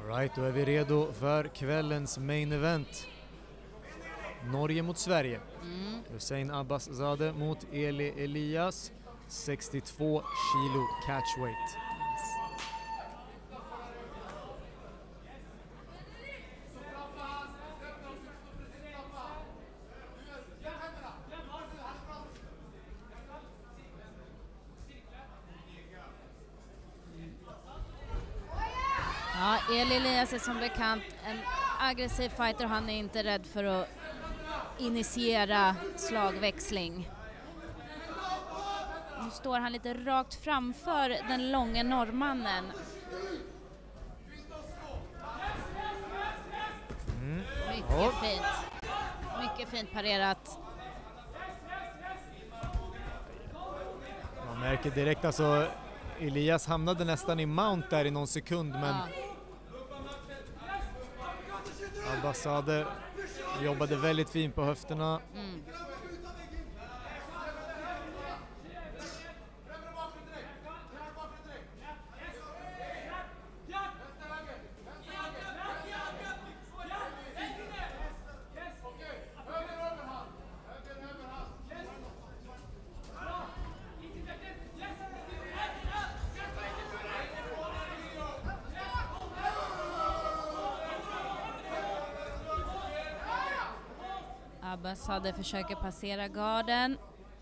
Right, då är vi redo för kvällens main event. Norge mot Sverige. Hussein Abbaszadeh mot Eli Elias. 62 kilo catchweight. Ja, Eli Elias är som bekant en aggressiv fighter. Han är inte rädd för att initiera slagväxling. Nu står han lite rakt framför den långa norrmannen. Mycket fint. Mycket fint parerat. Man märker direkt alltså, Elias hamnade nästan i mount där i någon sekund, men Abbaszadeh jobbade väldigt fint på höfterna. Abbaszadeh försöker passera garden.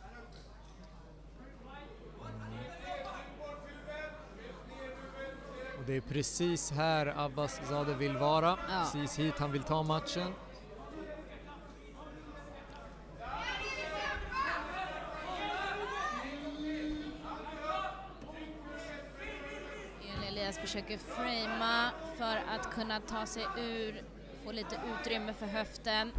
Och det är precis här Abbaszadeh vill vara. Precis hit han vill ta matchen. Eli Elias försöker framea för att kunna ta sig ur, få lite utrymme för höften.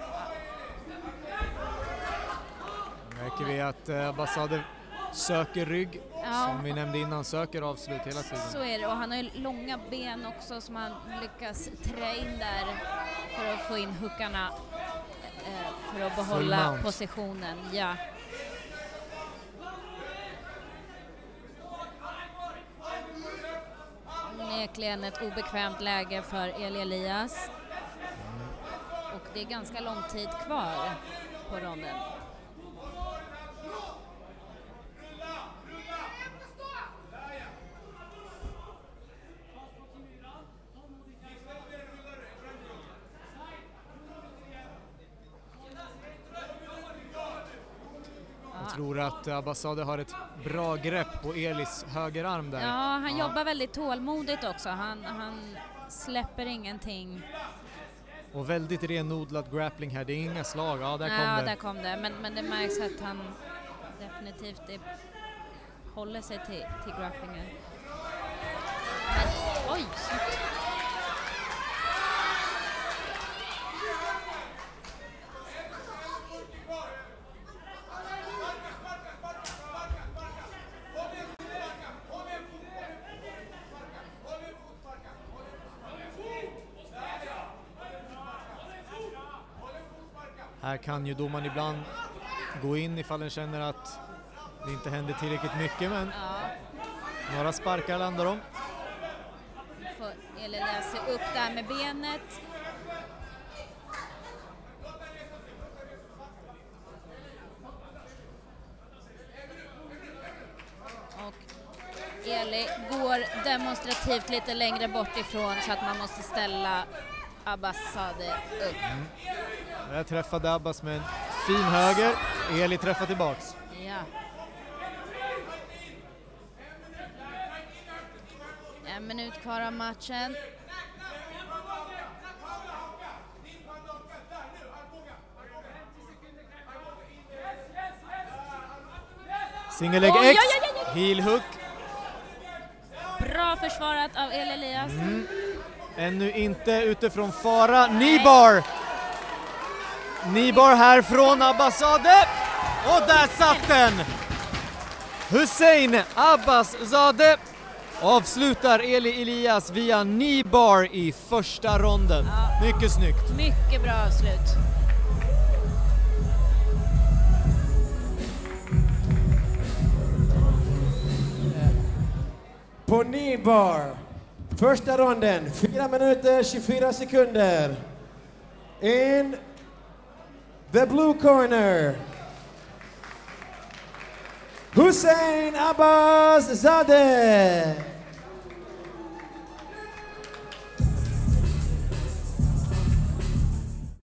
Märker vi att Abbaszadeh söker rygg, som vi nämnde innan, söker avslut hela tiden. Så är det, och han har ju långa ben också som han lyckas trä in där för att få in hookarna för att behålla positionen. Ja. Onekligen ett obekvämt läge för Eli Elias. Och det är ganska lång tid kvar på ronden. Jag tror att Abbaszadeh har ett bra grepp på Elis högerarm där. Ja, han jobbar väldigt tålmodigt också. Han släpper ingenting. Och väldigt renodlad grappling här, det är inga slag. Ja, där kom det. Där kom det. Men det märks att han definitivt håller sig till grapplingen. Men, oj! Här kan ju domaren ibland gå in ifall den känner att det inte händer tillräckligt mycket, men några sparkar landar de. Får Eli Elias se upp där med benet. Och Eli går demonstrativt lite längre bort ifrån så att man måste ställa Abbaszadeh upp. Jag träffade Abbas med en fin höger. Eli träffar tillbaks. Ja. En minut kvar av matchen. Single leg X, heel hook. Bra försvarat av Eli Elias. Ännu inte utifrån fara. Kneebar! Kneebar här från Abbaszadeh. Och där satt den! Hussein Abbaszadeh avslutar Eli Elias via kneebar i första ronden. Mycket snyggt. Mycket bra avslut. På kneebar Första ronden, 4 minuter 24 sekunder. In the blue corner, Hussein Abbaszadeh.